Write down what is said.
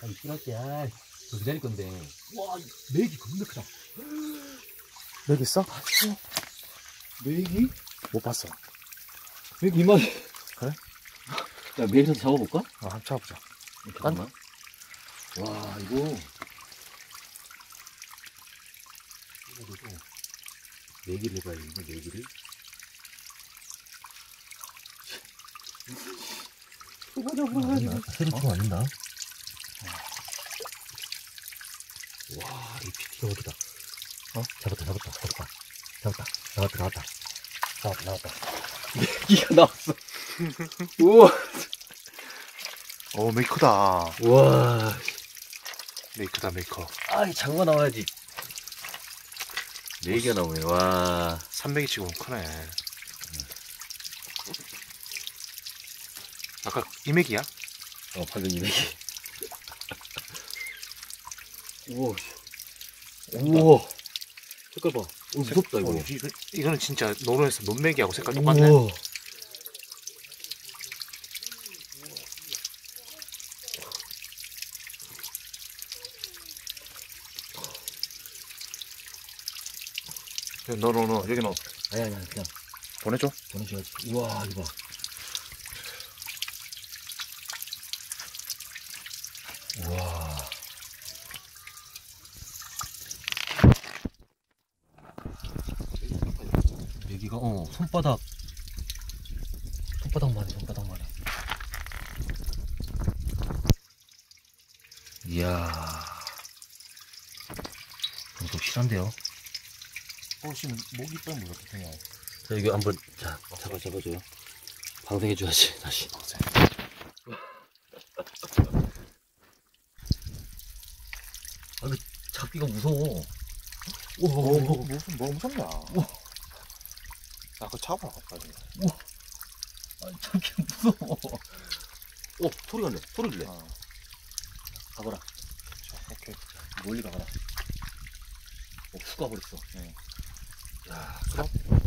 아니, 필요할게. 아, 저 기다릴 건데. 와, 메기 겁나 크다. 메기 있어? 메기? 못 봤어. 메기 이만. 그래? 야, 메기 좀 잡아볼까? 한번 잡아보자. 잠깐만. 와, 이거. 메기를 해봐야겠네, 메기를. 새로 치면 안 된다. 와, 이 피티가 어디다. 어? 잡았다. 나왔다. 메기가 나왔어. 우와. 오, 메기 크다. 우와. 메기 크다, 메기 커. 아, 이 장어 나와야지. 메기가 나오네, 와. 3메기 치고 크네. 아까 이메기야? 방금 이 메기. 우와. 색깔 봐. 무섭다, 이거. 이거는 진짜 노른에서 논메기하고 색깔 똑같네. 우와. 너, 여기 너. 아니야, 그냥 보내줘. 보내줘야지. 우와, 이거 봐. 우와. 여기가, 손바닥만 해. 이야. 좀 실한데요? 지금 목이 빼면 어떡해. 자, 이거 한번, 잡아줘요. 방생해줘야지, 다시. 아, 이거 잡기가 무서워. 뭐가 무섭냐? 야, 그거 잡아, 빨리. 아, 잡기가 무서워. 소리 갈래. 소리 들래. 가거라. 오케이. 멀리 가거라. 훅 가버렸어. 네. 야, 수박?